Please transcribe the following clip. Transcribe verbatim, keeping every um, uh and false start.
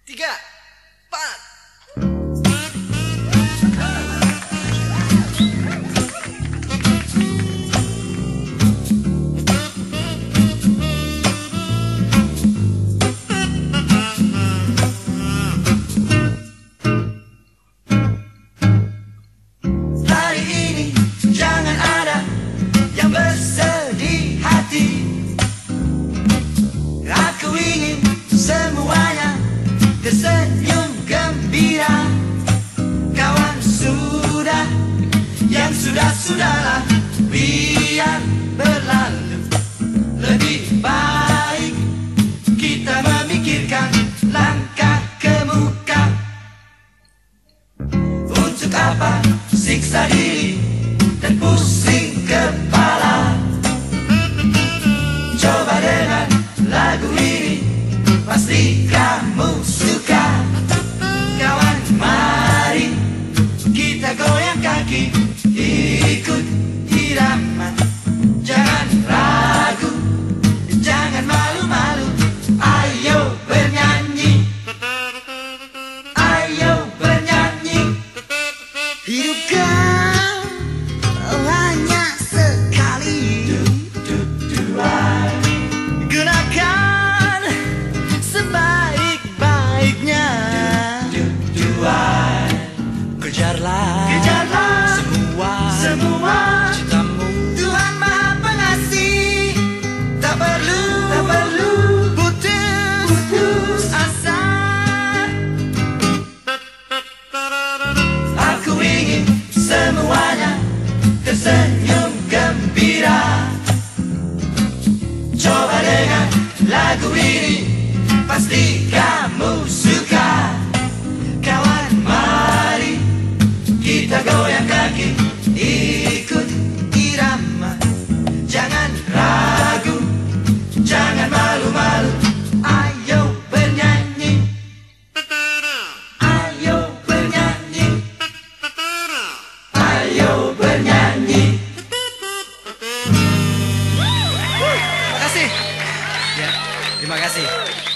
tiga, empat. Hari ini jangan ada yang bersedih hati. Aku ingin semuanya tersenyum gembira. Kawan, sudah, yang sudah-sudahlah, biar berlalu. Lebih baik kita memikirkan langkah ke muka. Untuk apa siksa diri dan pusing kepala? Coba dengan lagu ini, pasti kamu suka. Kawan, mari kita goyang kaki, ikut irama. Jangan ragu, jangan malu-malu, ayo bernyanyi, ayo bernyanyi. Hidup kau hanya sekali, gunakan sebaik-baiknya. Kejarlah, kejarlah semua, semua cintamu. Tuhan Maha Pengasih, tak perlu, tak perlu putus, putus asa. Aku ingin semuanya tersenyum gembira. Coba dengan lagu ini, pasti kamu suka. Kawan, mari kita goyang kaki, ikut irama. Jangan ragu, jangan malu-malu, ayo bernyanyi, ayo bernyanyi, ayo bernyanyi. Terima kasih. Ya, terima kasih.